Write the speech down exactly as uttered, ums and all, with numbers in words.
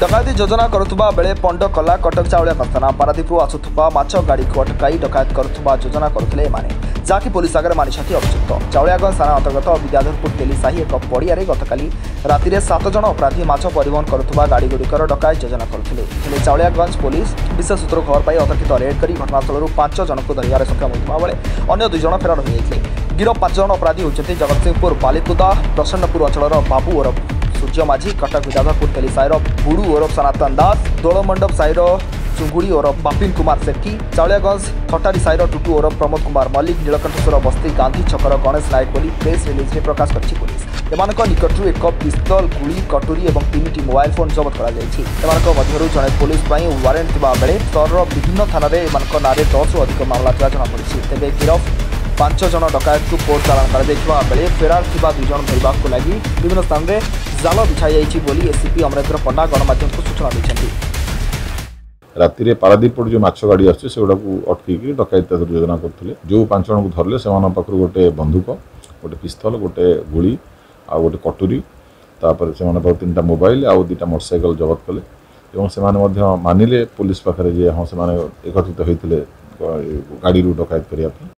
डकायती योजना करुवा बेले पंड कला कटक चाउलिया कारखाना पारादीपू आसुवा माछ गाड़ी को अटकाई डकायत करुवा योजना करुले जहाँकि पुलिस आगे मानिछंती अभियुक्त। चाउलियागंज थाना अंतर्गत विद्याधरपुर तेलीसाही एक पड़िया गतकाली राति सात जन अपराधी माछ परिवहन करुवा गाड़ीगुड़िकर डकायत योजना करुले। चाउलियागंज पुलिस विशेष सूत्र खबर पाई अतर्कित रेड कर घटनास्थल पांच जन को धरवे सक्षम होता बेले अन्य दुई जन फेरार होते। गिरफ पांच जन अपराधी होती जगतसिंहपुर बालिकुदा प्रसन्नपुर अंचल बाबू ओरफ सूर्य माझी, कटक विद्याधरपुर तेलीसाईर बुड़ू ओरफ सनातन दास, दोलमंडप साईर चुंगुड़ी ओरफ बापिन कुमार सेठी, चाउलियागंज थटारी साईर टुटू ओरफ प्रमोद कुमार मल्लिक, नीलकंठेश्वर बस्ती गांधी छकर गणेश नायक बोली प्रेस रिलीज में प्रकाश कर पुलिस। एमानक निकटरू एक पिस्तल, गुली, कटोरी और तीन मोबाइल फोन जबत कर जड़े पुलिस वारेंट थिबा बेले सहर विभिन्न थाना नाँ दस रु अधिक मामला जनापड़ी। तेज गिरफ पांच जन डकायत को कोर्ट चालाण कर बेले फेरार थिबा दुई जन धरवा लगी विभिन्न स्थान में जाल बिछाई बोली एसीपी अमरेंद्र पंडा गणमाध्यम को सूचना देते। राति पारादीप जो माछ गाड़ी आसे अटक डकायत योजना करते जो पांच जन को धरले से गोटे बंदूक, गोटे पिस्तल, गोटे गुली आ गोटे कटोरी तापर से तीन मोबाइल आउ दुटा मोटरसाइकेल जबत कले से मानिले पुलिस पाखे जे हाँ से एकत्रित होते गाड़ी डकायत करने।